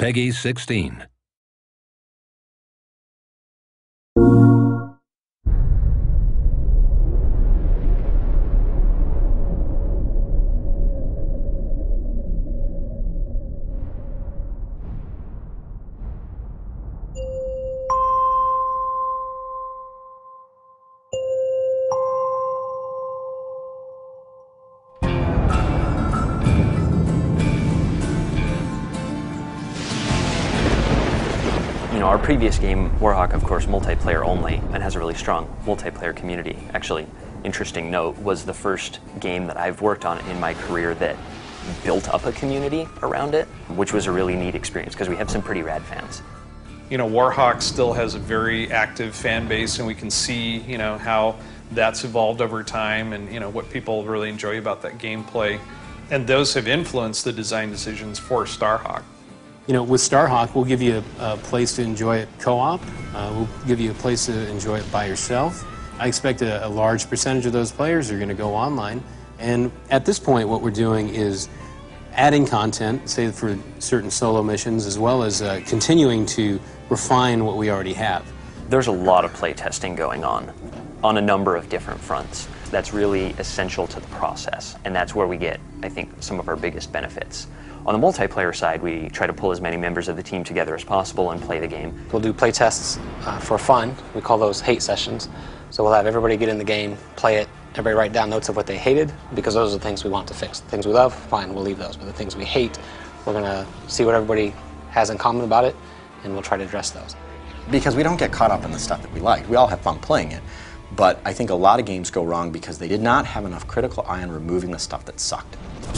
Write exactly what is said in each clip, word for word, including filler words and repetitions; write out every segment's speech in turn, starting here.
Peggy sixteen. You know, our previous game, Warhawk, of course, multiplayer only, and has a really strong multiplayer community. Actually, interesting note, was the first game that I've worked on in my career that built up a community around it, which was a really neat experience because we have some pretty rad fans. You know, Warhawk still has a very active fan base, and we can see, you know, how that's evolved over time and, you know, what people really enjoy about that gameplay. And those have influenced the design decisions for Starhawk. You know, with Starhawk, we'll give you a, a place to enjoy it co-op. Uh, we'll give you a place to enjoy it by yourself. I expect a, a large percentage of those players are going to go online. And at this point, what we're doing is adding content, say for certain solo missions, as well as uh, continuing to refine what we already have. There's a lot of play testing going on, on a number of different fronts. That's really essential to the process, and that's where we get, I think, some of our biggest benefits. On the multiplayer side, we try to pull as many members of the team together as possible and play the game. We'll do play tests uh, for fun. We call those hate sessions. So we'll have everybody get in the game, play it, everybody write down notes of what they hated, because those are the things we want to fix. The things we love, fine, we'll leave those. But the things we hate, we're going to see what everybody has in common about it, and we'll try to address those. Because we don't get caught up in the stuff that we like. We all have fun playing it. But I think a lot of games go wrong because they did not have enough critical eye on removing the stuff that sucked.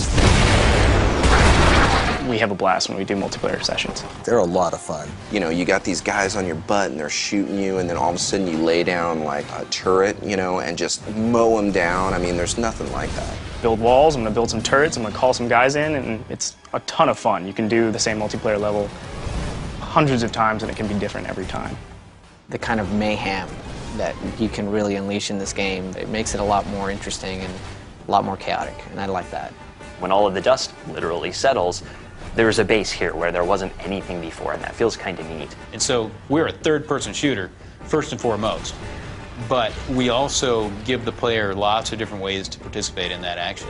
We have a blast when we do multiplayer sessions. They're a lot of fun. You know, you got these guys on your butt and they're shooting you, and then all of a sudden you lay down like a turret, you know, and just mow them down. I mean, there's nothing like that. Build walls, I'm going to build some turrets, I'm going to call some guys in, and it's a ton of fun. You can do the same multiplayer level hundreds of times, and it can be different every time. The kind of mayhem that you can really unleash in this game, it makes it a lot more interesting and a lot more chaotic, and I like that. When all of the dust literally settles, there's a base here where there wasn't anything before, and that feels kind of neat. And so we're a third-person shooter, first and foremost, but we also give the player lots of different ways to participate in that action.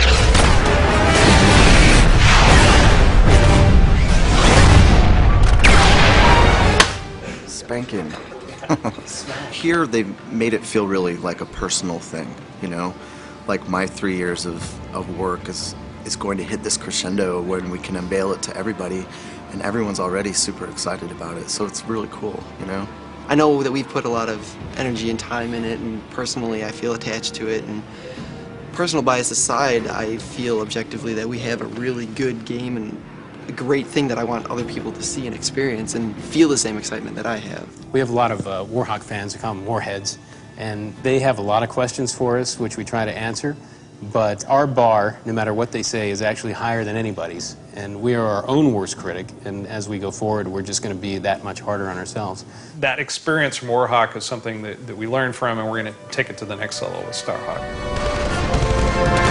Spanking. Here they've made it feel really like a personal thing, you know? Like my three years of, of work is, is going to hit this crescendo when we can unveil it to everybody, and everyone's already super excited about it, so it's really cool, you know? I know that we've put a lot of energy and time in it, and personally I feel attached to it, and personal bias aside, I feel objectively that we have a really good game and a great thing that I want other people to see and experience and feel the same excitement that I have. We have a lot of uh, Warhawk fans who call them Warheads, and they have a lot of questions for us, which we try to answer. But our bar, no matter what they say, is actually higher than anybody's. And we are our own worst critic, and as we go forward, we're just going to be that much harder on ourselves. That experience from Warhawk is something that, that we learned from, and we're going to take it to the next level with Starhawk.